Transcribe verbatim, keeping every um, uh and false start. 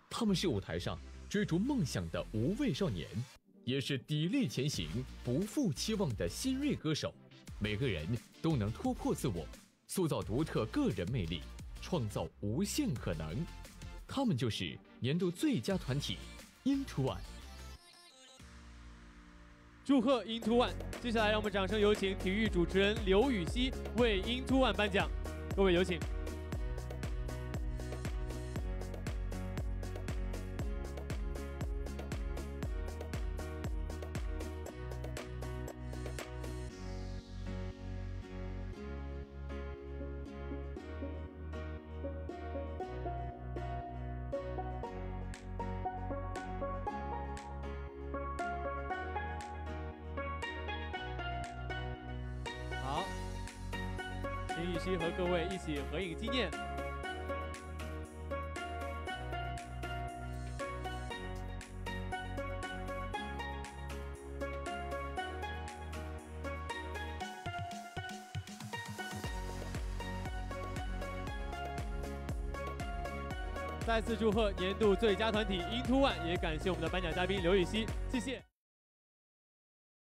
他们是舞台上追逐梦想的无畏少年，也是砥砺前行、不负期望的新锐歌手。每个人都能突破自我，塑造独特个人魅力，创造无限可能。他们就是年度最佳团体 Into One。 祝贺 Into One！ 接下来让我们掌声有请体育主持人刘禹锡为 Into One 颁奖。各位有请。好，请禹锡和各位一起合影纪念。再次祝贺年度最佳团体 Into One， 也感谢我们的颁奖嘉宾刘禹锡，谢谢。